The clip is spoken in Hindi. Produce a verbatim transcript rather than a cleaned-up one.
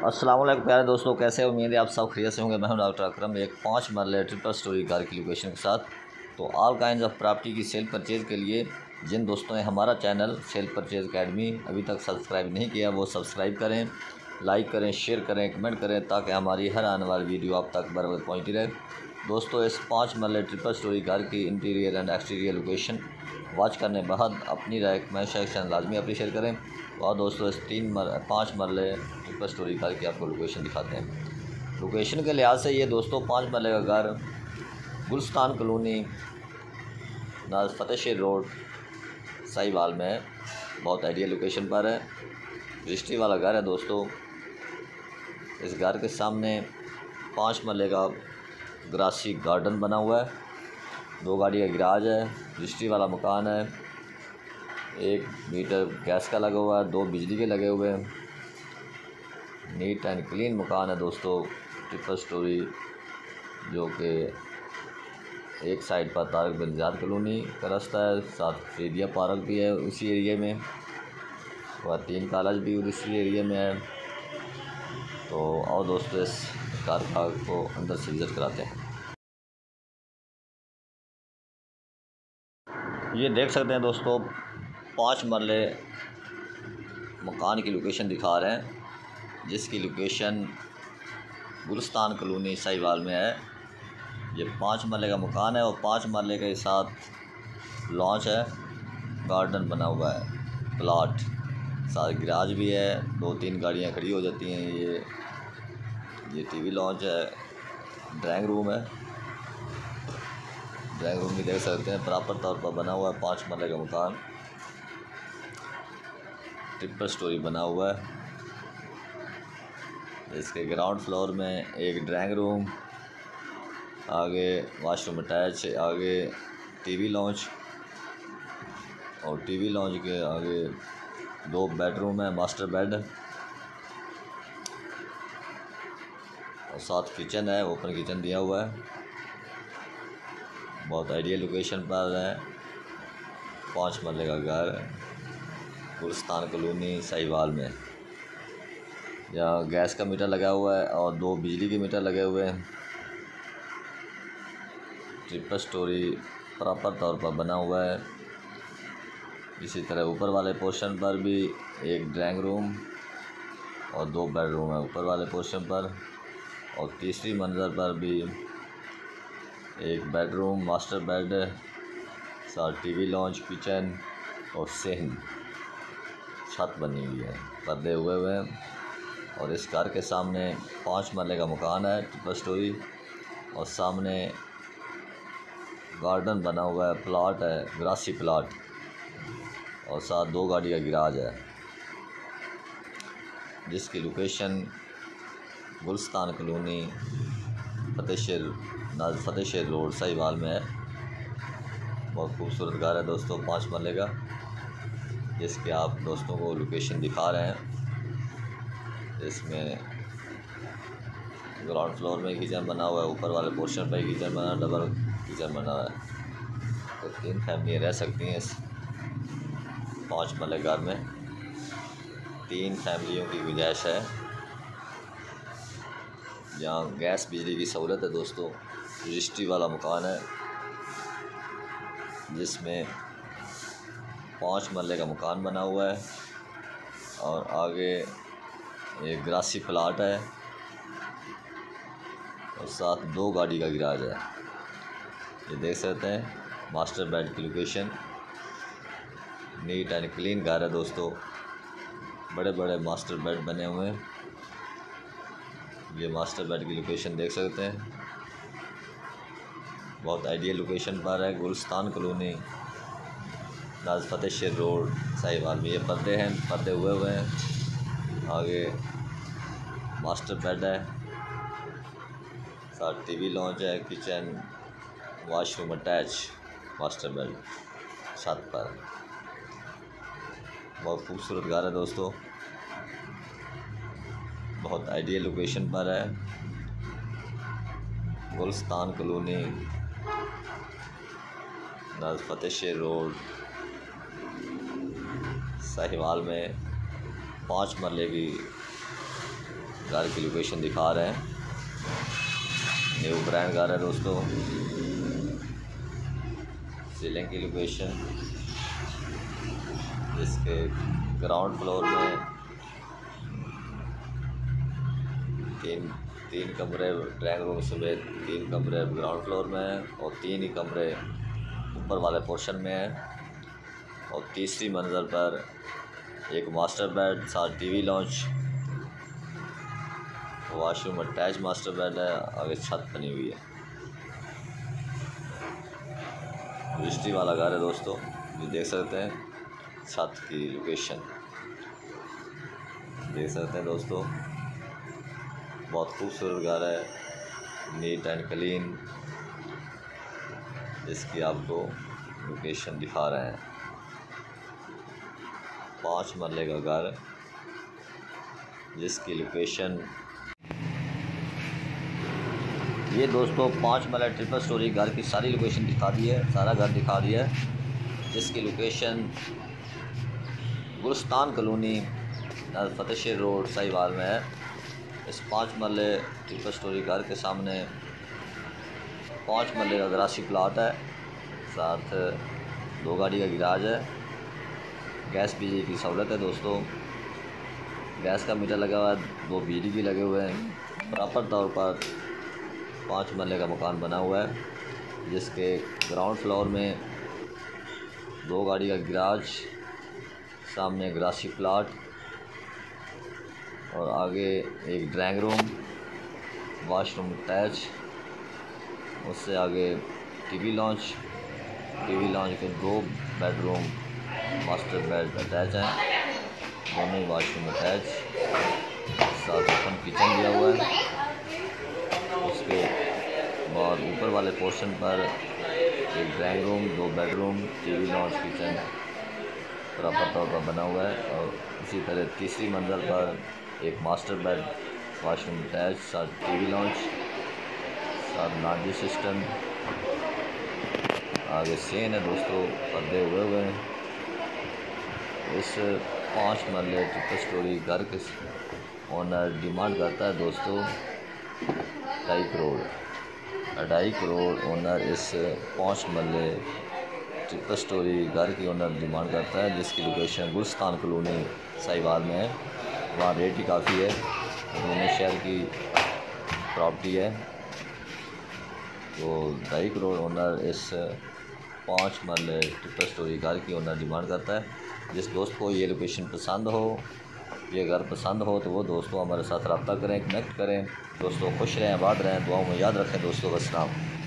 अस्सलाम वालेकुम प्यारे दोस्तों, कैसे उम्मीद है आप सब खैरियत से होंगे। मैं हूं डॉक्टर अकरम, एक पाँच मरले ट्रिपल स्टोरी घर की लोकेशन के साथ। तो ऑल काइंड ऑफ प्रॉपर्टी की सेल परचेज़ के लिए जिन दोस्तों ने हमारा चैनल सेल परचेज़ अकेडमी अभी तक सब्सक्राइब नहीं किया वो सब्सक्राइब करें, लाइक करें, शेयर करें, कमेंट करें, ताकि हमारी हर आने वाली वीडियो आप तक बर वक्त पहुँचती रहे। दोस्तों, इस पाँच मरले ट्रिपल स्टोरी घर की interior and exterior location watch करने बाद अपनी राय कमेंट सेक्शन लाजमी अप्रीशिएट करें। और दोस्तों, इस तीन मर पाँच मरले ट्रिपल स्टोरी घर की आपको लोकेशन दिखाते हैं। लोकेशन के लिहाज से ये दोस्तों पाँच मरले का घर गुलस्तान कॉलोनी नाज फतेहशेर रोड साहिवाल में है। बहुत आइडियल लोकेशन पर है, रजिस्ट्री वाला घर है दोस्तों। इस घर के सामने पाँच मरले का ग्रासी गार्डन बना हुआ है, दो गाड़ी का गैराज है, रजिस्ट्री वाला मकान है, एक मीटर गैस का लगा हुआ है, दो बिजली के लगे हुए हैं। नीट एंड क्लीन मकान है दोस्तों, ट्रिपल स्टोरी, जो कि एक साइड पर तारक बिन ज़ियाद कॉलोनी का रास्ता है, साथ फ्रीदिया पार्क भी है उसी एरिया में, और तीन कॉलेज भी उसी एरिया में है। तो और दोस्तों, इस कार पार्क को अंदर से विज़िट कराते हैं। ये देख सकते हैं दोस्तों, पाँच मरले मकान की लोकेशन दिखा रहे हैं, जिसकी लोकेशन गुलस्तान कॉलोनी साहिवाल में है। ये पाँच मरले का मकान है और पाँच मरले के साथ लॉन्च है, गार्डन बना हुआ है, प्लाट, साथ गैराज भी है, दो तीन गाड़ियां खड़ी हो जाती हैं। ये ये टीवी लॉन्च है, ड्राइंग रूम है, ड्राइंग रूम भी देख सकते हैं, प्रॉपर तौर पर बना हुआ है। पाँच मरले का मकान ट्रिपल स्टोरी बना हुआ है। इसके ग्राउंड फ्लोर में एक ड्राइंग रूम, आगे वाशरूम अटैच, आगे टीवी लॉन्च, और टीवी लॉन्च के आगे दो बेडरूम है, मास्टर बेड, और साथ किचन है, ओपन किचन दिया हुआ है। बहुत आइडियल लोकेशन पर है, पाँच मरले का घर गुलस्तान कॉलोनी साहिवाल में। यहाँ गैस का मीटर लगा हुआ है और दो बिजली के मीटर लगे हुए हैं। ट्रिपल स्टोरी प्रॉपर तौर पर बना हुआ है। इसी तरह ऊपर वाले पोर्शन पर भी एक ड्राइंग रूम और दो बेडरूम है ऊपर वाले पोर्शन पर, और तीसरी मंजिल पर भी एक बेडरूम, मास्टर बेड, साथ टीवी लॉन्च, किचन और सेहन, छत बनी हुई है, पर्दे हुए हुए हैं। और इस घर के सामने पाँच मरले का मकान है ट्रिपल स्टोरी, और सामने गार्डन बना हुआ है, प्लाट है, ग्रासी प्लाट, और साथ दो गाड़ी का गैराज है, जिसकी लोकेशन गुलस्तान कॉलोनी फतेहशेर नाज फतेहशेर रोड साहिवाल में है। बहुत खूबसूरत घर है दोस्तों, पाँच मरले का, जिसके आप दोस्तों को लोकेशन दिखा रहे हैं। इसमें ग्राउंड फ्लोर में किचन बना हुआ है, ऊपर वाले पोर्शन पर किचन बना, डबल किचन बना हुआ है। तो तीन फैमिलियाँ रह सकती हैं इस पाँच मरले घर में, तीन फैमिलियों की गुंजाइश है। यहाँ गैस बिजली की सहूलत है दोस्तों। रजिस्ट्री वाला मकान है, जिसमें पाँच मरले का मकान बना हुआ है, और आगे एक ग्रासी प्लाट है, और साथ दो गाड़ी का गैराज है। ये देख सकते हैं मास्टर बेड की लोकेशन, नीट एंड क्लीन घर है दोस्तों, बड़े बड़े मास्टर बेड बने हुए हैं। ये मास्टर बेड की लोकेशन देख सकते हैं, बहुत आइडियल लोकेशन पर है, गुलस्तान कॉलोनी नाज फतेहशेर रोड साहिवाल में। ये पर्दे हैं, पर्दे हुए हुए हैं, आगे मास्टर बेड है, साथ टीवी लॉन्च है, kitchen, washroom attach, master bed छत पर। बहुत खूबसूरत घर है दोस्तों, बहुत आइडियल लोकेशन पर है, गुलस्तान कॉलोनी नाज फतेहशेर रोड साहिवाल में। पाँच मरले की घर की लोकेशन दिखा रहे हैं। न्यू ब्रांड घर है दोस्तों। सीलिंग की लोकेशन, इसके ग्राउंड फ्लोर में तीन तीन कमरे ड्राइंग रूम समेत तीन कमरे ग्राउंड फ्लोर में हैं और तीन ही कमरे ऊपर वाले पोर्शन में हैं। और तीसरी मंजिल पर एक मास्टर बेड, साथ TV lounge, washroom attach master bed है, आगे छत बनी हुई है। रजिस्ट्री वाला घर है दोस्तों, ये देख सकते हैं। छत की लोकेशन देख सकते हैं दोस्तों, बहुत खूबसूरत घर है, नीट एंड क्लीन। इसकी आपको लोकेशन दिखा रहे हैं। पाँच मरले का घर जिसकी लोकेशन ये दोस्तों पाँच मरला ट्रिपल स्टोरी घर की सारी लोकेशन दिखा दी है, सारा घर दिखा दिया है। जिसकी location Gulistan colony Fatehsher road Sahiwal में है। इस पाँच मरले ट्रिपल स्टोरी घर के सामने पाँच मरले का गरासी प्लाट है, साथ दो गाड़ी का गिराज है। गैस बिजली की सहूलत है दोस्तों, गैस का मीटर लगा हुआ है, दो बिजली भी लगे हुए हैं। प्रॉपर तौर पर पाँच मरले का मकान बना हुआ है, जिसके ग्राउंड फ्लोर में दो गाड़ी का गिराज, सामने ग्रासी प्लाट और आगे एक ड्राइंग रूम, वॉशरूम अटैच, उससे आगे टीवी लॉन्च, टीवी लॉन्च के दो बेडरूम मास्टर बेड अटैच हैं, दोनों ही वॉशरूम अटैच, साथ ओपन किचन दिया हुआ है। उसके बाद ऊपर वाले पोर्शन पर एक ड्राइंग रूम, दो bedroom, TV lounge, kitchen proper तौर पर बना हुआ है। और इसी तरह तीसरी मंजिल पर एक मास्टर बेड, वॉशरूम अटैच, साथ टीवी लॉन्च, साथ लॉन्ड्री सिस्टम, आगे सेन है दोस्तों, पर्दे हुए हुए हैं। इस पाँच मरले ट्रिपल स्टोरी घर के ओनर डिमांड करता है दोस्तों ढाई करोड़ ढाई करोड़ ओनर इस पाँच मरले ट्रिपल स्टोरी घर की ओनर डिमांड करता है, जिसकी लोकेशन गुलस्तान कॉलोनी साहिवाल में है। वहाँ रेट ही काफ़ी है, दोनों शहर की प्रॉपर्टी है। तो ढाई करोड़ ओनर इस पाँच मरले ट्रिपल स्टोरी घर की ओनर डिमांड करता है। जिस दोस्त को ये लोकेशन पसंद हो, ये घर पसंद हो, तो वो दोस्तों हमारे साथ रब्ता करें, कनेक्ट करें। दोस्तों खुश रहें, आबाद रहें, दुआओं में याद रखें दोस्तों। अस्सलाम।